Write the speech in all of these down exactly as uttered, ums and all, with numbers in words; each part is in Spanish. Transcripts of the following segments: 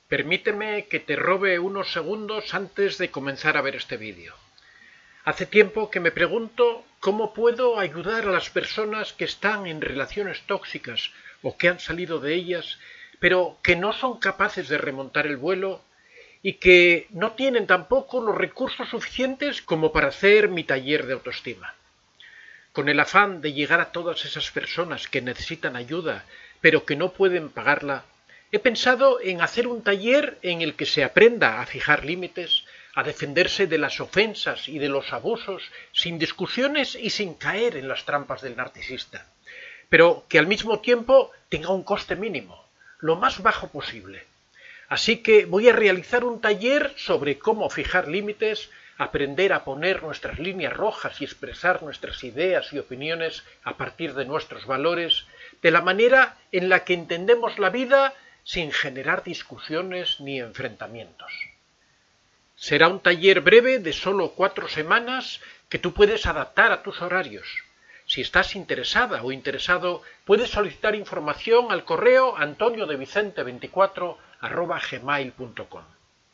Permíteme que te robe unos segundos antes de comenzar a ver este vídeo. Hace tiempo que me pregunto cómo puedo ayudar a las personas que están en relaciones tóxicas o que han salido de ellas, pero que no son capaces de remontar el vuelo y que no tienen tampoco los recursos suficientes como para hacer mi taller de autoestima. Con el afán de llegar a todas esas personas que necesitan ayuda, pero que no pueden pagarla, he pensado en hacer un taller en el que se aprenda a fijar límites, a defenderse de las ofensas y de los abusos, sin discusiones y sin caer en las trampas del narcisista, pero que al mismo tiempo tenga un coste mínimo, lo más bajo posible. Así que voy a realizar un taller sobre cómo fijar límites, aprender a poner nuestras líneas rojas y expresar nuestras ideas y opiniones a partir de nuestros valores, de la manera en la que entendemos la vida sin generar discusiones ni enfrentamientos. Será un taller breve de solo cuatro semanas que tú puedes adaptar a tus horarios. Si estás interesada o interesado, puedes solicitar información al correo antonio de vicente veinticuatro arroba gmail punto com.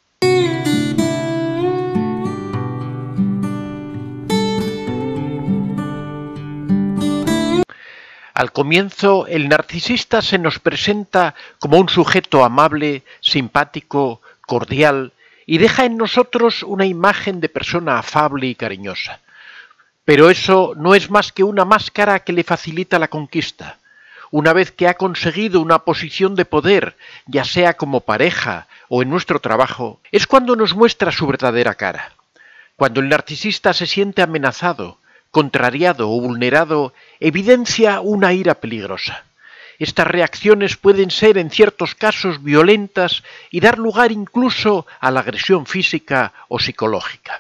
Al comienzo, el narcisista se nos presenta como un sujeto amable, simpático, cordial, y deja en nosotros una imagen de persona afable y cariñosa. Pero eso no es más que una máscara que le facilita la conquista. Una vez que ha conseguido una posición de poder, ya sea como pareja o en nuestro trabajo, es cuando nos muestra su verdadera cara. Cuando el narcisista se siente amenazado, contrariado o vulnerado, evidencia una ira peligrosa. Estas reacciones pueden ser en ciertos casos violentas y dar lugar incluso a la agresión física o psicológica.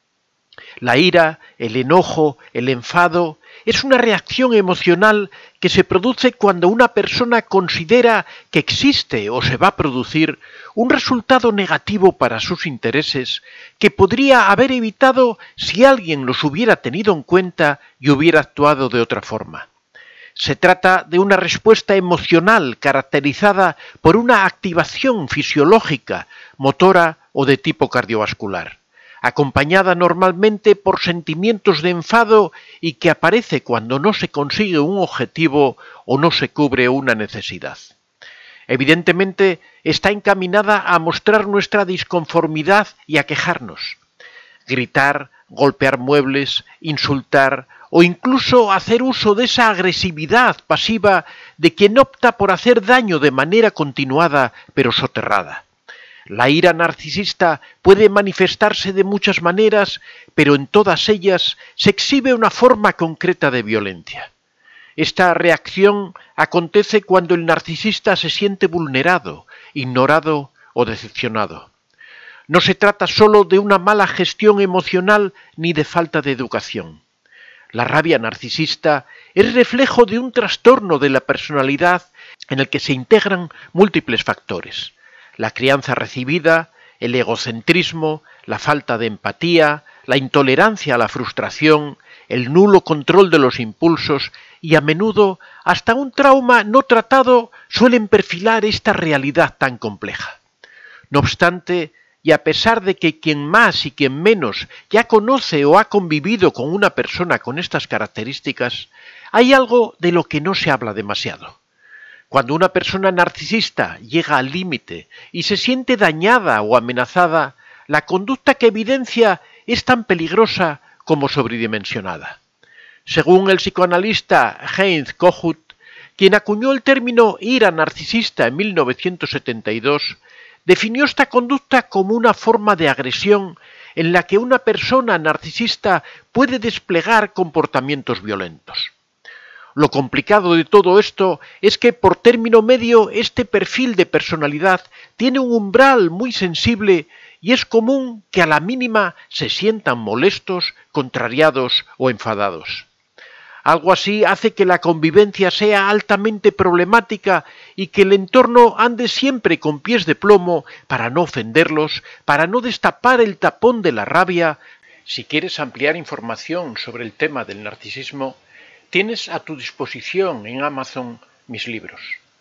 La ira, el enojo, el enfado es una reacción emocional que se produce cuando una persona considera que existe o se va a producir un resultado negativo para sus intereses que podría haber evitado si alguien los hubiera tenido en cuenta y hubiera actuado de otra forma. Se trata de una respuesta emocional caracterizada por una activación fisiológica, motora o de tipo cardiovascular, acompañada normalmente por sentimientos de enfado y que aparece cuando no se consigue un objetivo o no se cubre una necesidad. Evidentemente, está encaminada a mostrar nuestra disconformidad y a quejarnos. Gritar, golpear muebles, insultar o incluso hacer uso de esa agresividad pasiva de quien opta por hacer daño de manera continuada pero soterrada. La ira narcisista puede manifestarse de muchas maneras, pero en todas ellas se exhibe una forma concreta de violencia. Esta reacción acontece cuando el narcisista se siente vulnerado, ignorado o decepcionado. No se trata solo de una mala gestión emocional ni de falta de educación. La rabia narcisista es reflejo de un trastorno de la personalidad en el que se integran múltiples factores: la crianza recibida, el egocentrismo, la falta de empatía, la intolerancia a la frustración, el nulo control de los impulsos y a menudo hasta un trauma no tratado suelen perfilar esta realidad tan compleja. No obstante, y a pesar de que quien más y quien menos ya conoce o ha convivido con una persona con estas características, hay algo de lo que no se habla demasiado. Cuando una persona narcisista llega al límite y se siente dañada o amenazada, la conducta que evidencia es tan peligrosa como sobredimensionada. Según el psicoanalista Heinz Kohut, quien acuñó el término ira narcisista en mil novecientos setenta y dos, definió esta conducta como una forma de agresión en la que una persona narcisista puede desplegar comportamientos violentos. Lo complicado de todo esto es que por término medio este perfil de personalidad tiene un umbral muy sensible y es común que a la mínima se sientan molestos, contrariados o enfadados. Algo así hace que la convivencia sea altamente problemática y que el entorno ande siempre con pies de plomo para no ofenderlos, para no destapar el tapón de la rabia. Si quieres ampliar información sobre el tema del narcisismo, tienes a tu disposición en Amazon mis libros.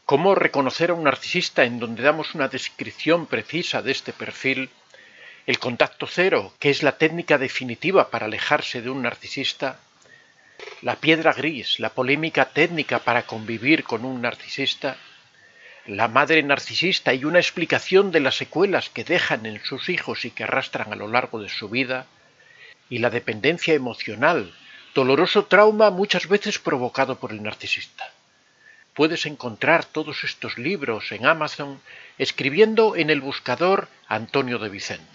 ¿Cómo reconocer a un narcisista en donde damos una descripción precisa de este perfil? El contacto cero, que es la técnica definitiva para alejarse de un narcisista. La piedra gris, la polémica técnica para convivir con un narcisista. La madre narcisista y una explicación de las secuelas que dejan en sus hijos y que arrastran a lo largo de su vida. Y la dependencia emocional, doloroso trauma muchas veces provocado por el narcisista. Puedes encontrar todos estos libros en Amazon escribiendo en el buscador Antonio de Vicente.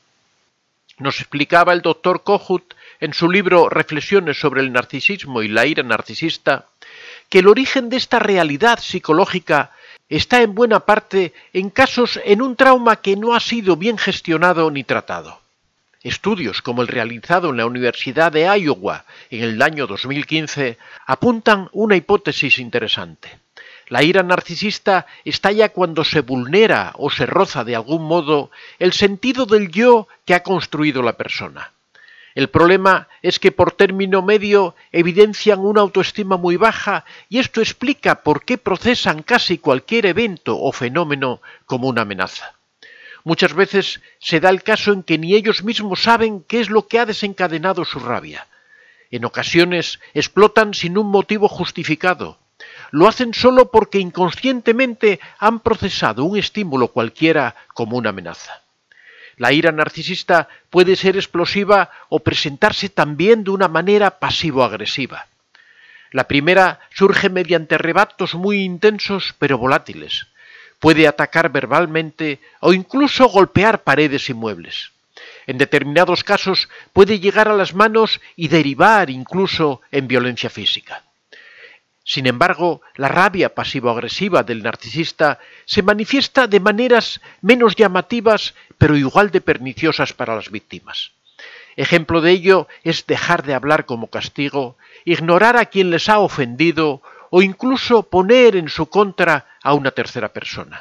Nos explicaba el doctor Kohut en su libro Reflexiones sobre el narcisismo y la ira narcisista que el origen de esta realidad psicológica está en buena parte en casos en un trauma que no ha sido bien gestionado ni tratado. Estudios como el realizado en la Universidad de Iowa en el año dos mil quince apuntan una hipótesis interesante. La ira narcisista estalla cuando se vulnera o se roza de algún modo el sentido del yo que ha construido la persona. El problema es que por término medio evidencian una autoestima muy baja y esto explica por qué procesan casi cualquier evento o fenómeno como una amenaza. Muchas veces se da el caso en que ni ellos mismos saben qué es lo que ha desencadenado su rabia. En ocasiones explotan sin un motivo justificado. Lo hacen solo porque inconscientemente han procesado un estímulo cualquiera como una amenaza. La ira narcisista puede ser explosiva o presentarse también de una manera pasivo-agresiva. La primera surge mediante arrebatos muy intensos pero volátiles. Puede atacar verbalmente o incluso golpear paredes y muebles. En determinados casos puede llegar a las manos y derivar incluso en violencia física. Sin embargo, la rabia pasivo-agresiva del narcisista se manifiesta de maneras menos llamativas pero igual de perniciosas para las víctimas. Ejemplo de ello es dejar de hablar como castigo, ignorar a quien les ha ofendido o incluso poner en su contra a una tercera persona.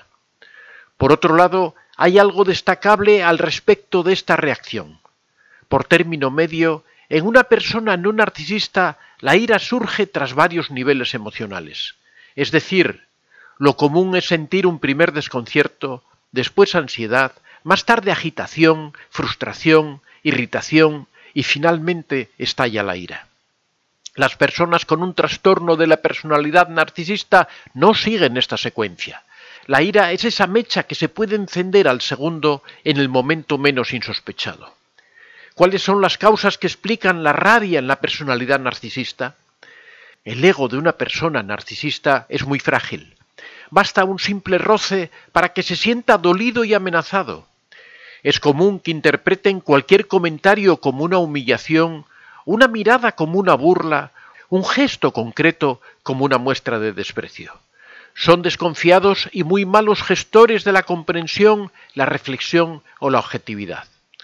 Por otro lado, hay algo destacable al respecto de esta reacción. Por término medio, en una persona no narcisista, la ira surge tras varios niveles emocionales. Es decir, lo común es sentir un primer desconcierto, después ansiedad, más tarde agitación, frustración, irritación y finalmente estalla la ira. Las personas con un trastorno de la personalidad narcisista no siguen esta secuencia. La ira es esa mecha que se puede encender al segundo en el momento menos insospechado. ¿Cuáles son las causas que explican la rabia en la personalidad narcisista? El ego de una persona narcisista es muy frágil. Basta un simple roce para que se sienta dolido y amenazado. Es común que interpreten cualquier comentario como una humillación, una mirada como una burla, un gesto concreto como una muestra de desprecio. Son desconfiados y muy malos gestores de la comprensión, la reflexión o la objetividad.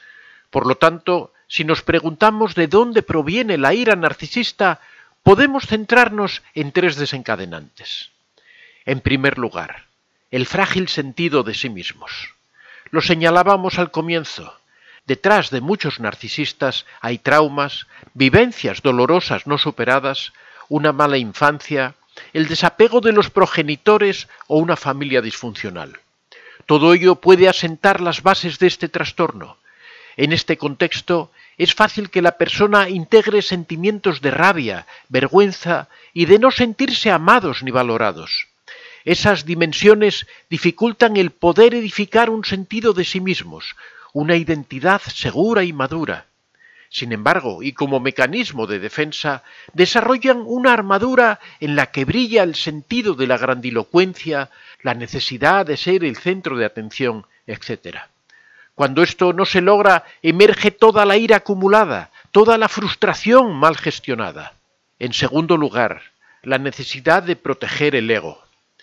Por lo tanto, si nos preguntamos de dónde proviene la ira narcisista, podemos centrarnos en tres desencadenantes. En primer lugar, el frágil sentido de sí mismos. Lo señalábamos al comienzo. Detrás de muchos narcisistas hay traumas, vivencias dolorosas no superadas, una mala infancia, el desapego de los progenitores o una familia disfuncional. Todo ello puede asentar las bases de este trastorno. En este contexto, es fácil que la persona integre sentimientos de rabia, vergüenza y de no sentirse amados ni valorados. Esas dimensiones dificultan el poder edificar un sentido de sí mismos, una identidad segura y madura. Sin embargo, y como mecanismo de defensa, desarrollan una armadura en la que brilla el sentido de la grandilocuencia, la necesidad de ser el centro de atención, etcétera. Cuando esto no se logra, emerge toda la ira acumulada, toda la frustración mal gestionada. En segundo lugar, la necesidad de proteger el ego.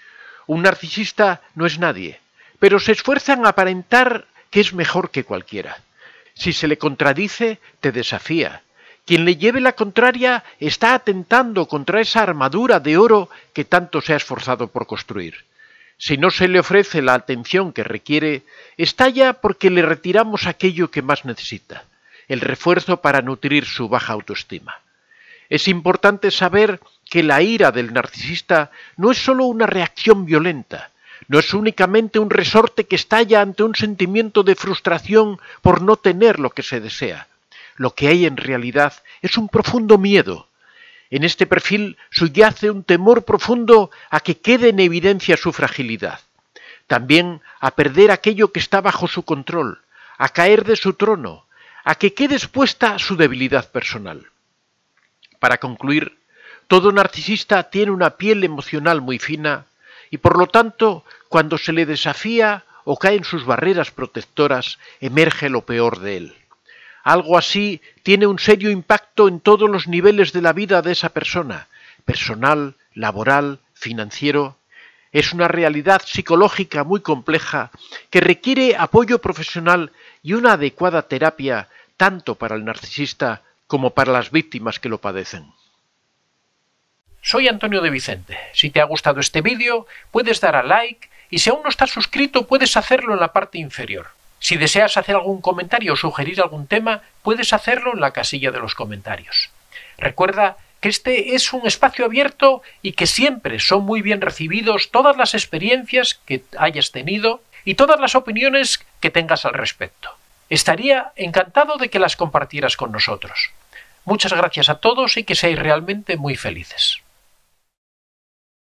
Un narcisista no es nadie, pero se esfuerza en aparentar que es mejor que cualquiera. Si se le contradice, te desafía. Quien le lleve la contraria está atentando contra esa armadura de oro que tanto se ha esforzado por construir. Si no se le ofrece la atención que requiere, estalla porque le retiramos aquello que más necesita, el refuerzo para nutrir su baja autoestima. Es importante saber que la ira del narcisista no es sólo una reacción violenta, no es únicamente un resorte que estalla ante un sentimiento de frustración por no tener lo que se desea. Lo que hay en realidad es un profundo miedo. En este perfil subyace un temor profundo a que quede en evidencia su fragilidad, también a perder aquello que está bajo su control, a caer de su trono, a que quede expuesta su debilidad personal. Para concluir, todo narcisista tiene una piel emocional muy fina y por lo tanto, cuando se le desafía o caen sus barreras protectoras, emerge lo peor de él. Algo así tiene un serio impacto en todos los niveles de la vida de esa persona, personal, laboral, financiero. Es una realidad psicológica muy compleja que requiere apoyo profesional y una adecuada terapia tanto para el narcisista como para las víctimas que lo padecen. Soy Antonio de Vicente. Si te ha gustado este vídeo, puedes dar a like y si aún no estás suscrito, puedes hacerlo en la parte inferior. Si deseas hacer algún comentario o sugerir algún tema, puedes hacerlo en la casilla de los comentarios. Recuerda que este es un espacio abierto y que siempre son muy bien recibidos todas las experiencias que hayas tenido y todas las opiniones que tengas al respecto. Estaría encantado de que las compartieras con nosotros. Muchas gracias a todos y que seáis realmente muy felices.